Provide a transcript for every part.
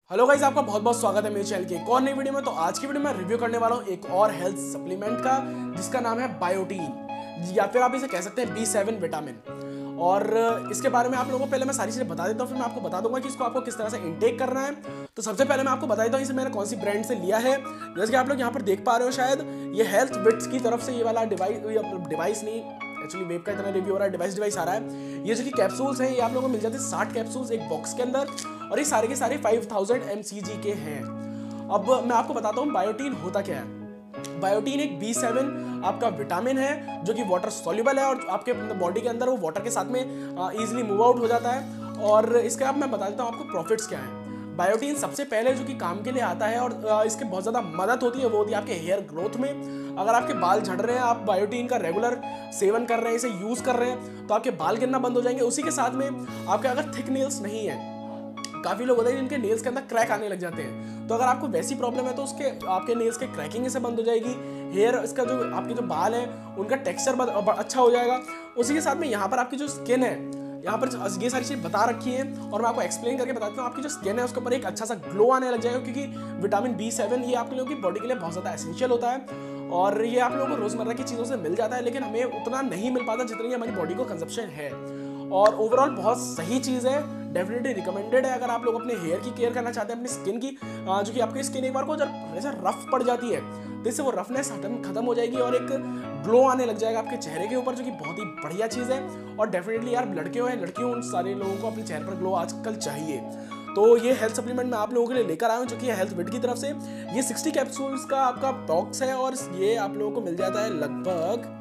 Hello guys, आपका बहुत बहुत स्वागत है मेरे चैनल के एक और नई वीडियो में। तो आज की वीडियो में रिव्यू करने वाला हूँ एक और हेल्थ सप्लीमेंट का, जिसका नाम है बायोटीन, या फिर आप इसे कह सकते हैं B7 विटामिन। और इसके बारे में आप लोगों को पहले मैं सारी चीज़ें बता देता हूँ, फिर मैं आपको बता दूंगा कि इसको आपको किस तरह से इनटेक करना है। तो सबसे पहले मैं आपको बता देता हूँ इसे मैंने कौन सी ब्रांड से लिया है। जैसे कि आप लोग यहाँ पर देख पा रहे हो, शायद ये हेल्थ बिट्स की तरफ से ये वाला डिवाइस नहीं, एक्चुअली वेब का इतना रिव्यू हो रहा है, डिवाइस आ रहा है। ये जो कि कैप्सूल्स हैं, ये आप लोगों को मिल जाते हैं 60 कैप्सूल्स एक बॉक्स के अंदर, और ये सारे के सारे 5000 mcg के हैं। अब मैं आपको बताता हूँ बायोटीन होता क्या है। बायोटीन एक B7 आपका विटामिन है जो कि वाटर सॉल्युबल है, और आपके बॉडी के अंदर वो वाटर के साथ में इजीली मूव आउट हो जाता है। और इसके अब मैं बता देता हूँ आपको प्रॉफिट्स क्या हैं। बायोटीन सबसे पहले जो कि काम के लिए आता है और इसके बहुत ज़्यादा मदद होती है, वो होती है आपके हेयर ग्रोथ में। अगर आपके बाल झड़ रहे हैं, आप बायोटीन का रेगुलर सेवन कर रहे हैं, इसे यूज़ कर रहे हैं, तो आपके बाल गिरना बंद हो जाएंगे। उसी के साथ में आपके अगर थिक नेल्स नहीं है, काफ़ी लोग होते हैं जिनके नेल्स के अंदर क्रैक आने लग जाते हैं, तो अगर आपको वैसी प्रॉब्लम है तो उसके आपके नेल्स के क्रैकिंग से बंद हो जाएगी। हेयर इसका जो आपके जो बाल हैं उनका टेक्सचर अच्छा हो जाएगा। उसी के साथ में यहाँ पर आपकी जो स्किन है, यहाँ पर ये सारी चीज़ बता रखी है और मैं आपको एक्सप्लेन करके बताता हूँ। आपकी जो स्किन है उसके ऊपर एक अच्छा सा ग्लो आने लग जाएगा, क्योंकि विटामिन B7 ये आप लोगों की बॉडी के लिए बहुत ज़्यादा एसेंशियल होता है। और ये आप लोगों को रोज़मर्रा की चीज़ों से मिल जाता है, लेकिन हमें उतना नहीं मिल पाता जितनी हमारी बॉडी को कंजप्शन है। और ओवरऑल बहुत सही चीज़ है, डेफिनेटली रिकमेंडेड है अगर आप लोग अपने हेयर की केयर करना चाहते हैं, अपनी स्किन की। जो कि आपकी स्किन एक बार को जब ऐसे रफ पड़ जाती है तो इससे वो रफनेस खत्म हो जाएगी और एक ग्लो आने लग जाएगा आपके चेहरे के ऊपर, जो कि बहुत ही बढ़िया चीज़ है। और डेफिनेटली यार, लड़कियों हैं लड़कियों उन सारे लोगों को अपने चेहरे पर ग्लो आजकल चाहिए। तो ये हेल्थ सप्लीमेंट मैं आप लोगों के लिए लेकर आया हूँ, जो कि हेल्थ बिट की तरफ से। ये 60 कैप्सूल्स का आपका बॉक्स है और ये आप लोगों को मिल जाता है लगभग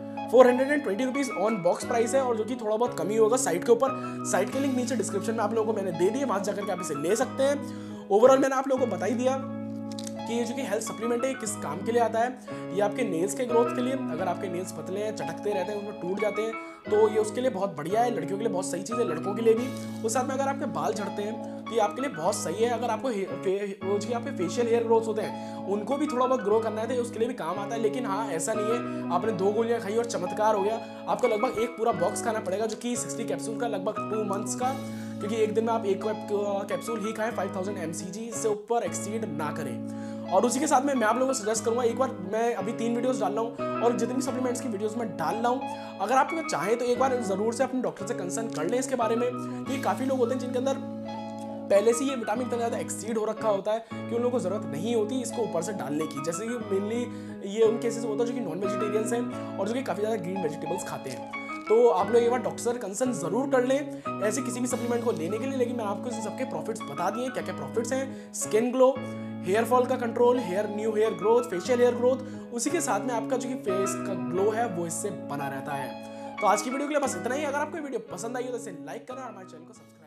420 रुपीज़ ऑन बॉक्स प्राइस है, और जो कि थोड़ा बहुत कमी होगा साइट के ऊपर। साइट के लिंक नीचे डिस्क्रिप्शन में आप लोगों को मैंने दे दिए, वहां जाकर के आप इसे ले सकते हैं। ओवरऑल मैंने आप लोगों को बता ही दिया कि ये जो कि हेल्थ सप्लीमेंट है किस काम के लिए आता है। ये आपके नेल्स के ग्रोथ के लिए, अगर आपके नेल्स पतले हैं, चटकते रहते हैं, उसमें टूट जाते हैं, तो ये उसके लिए बहुत बढ़िया है। लड़कियों के लिए बहुत सही चीज़ है, लड़कों के लिए भी। उस साथ में अगर आपके बाल झड़ते हैं तो ये आपके लिए बहुत सही है। अगर आपको आपके फेशियल हेयर ग्रोथ होते हैं, उनको भी थोड़ा बहुत ग्रो करना है तो उसके लिए भी काम आता है। लेकिन हाँ, ऐसा नहीं है आपने 2 गोलियां खाई और चमत्कार हो गया। आपको लगभग एक पूरा बॉक्स खाना पड़ेगा, जो कि 60 कैप्सूल का, लगभग 2 मंथ्स का, क्योंकि एक दिन में आप एक कैप्सूल ही खाएं। 5000 mcg से ऊपर एक्सीड ना करें। और उसी के साथ में मैं आप लोगों को सजेस्ट करूंगा, एक बार मैं अभी 3 वीडियोस डाल रहा हूँ और जितनी सप्लीमेंट्स की वीडियोस मैं डाल रहा हूँ, अगर आप चाहें तो एक बार ज़रूर से अपने डॉक्टर से कंसल्ट कर लें इसके बारे में। क्योंकि काफ़ी लोग होते हैं जिनके अंदर पहले से ये विटामिन इतना ज़्यादा एक्सीड हो रखा होता है कि उन लोगों को ज़रूरत नहीं होती इसको ऊपर से डालने की। जैसे कि मेनली ये उन केसेस होता है जो कि नॉन वेजिटेरियंस हैं और जो कि काफ़ी ज़्यादा ग्रीन वेजिटेबल्स खाते हैं। तो आप लोग एक बार डॉक्टर से कंसल्ट ज़रूर कर लें ऐसे किसी भी सप्लीमेंट को लेने के लिए। लेकिन मैं आपको इस सबके प्रॉफिट्स बता दिए, क्या क्या प्रॉफिट्स हैं। स्किन ग्लो, हेयर फॉल का control, new hair growth, facial hair growth, उसी के साथ में आपका जो कि फेस का ग्लो है वो इससे बना रहता है। तो आज की वीडियो के लिए बस इतना ही। अगर आपको वीडियो पसंद आई हो तो इसे लाइक करें और हमारे चैनल को सब्सक्राइब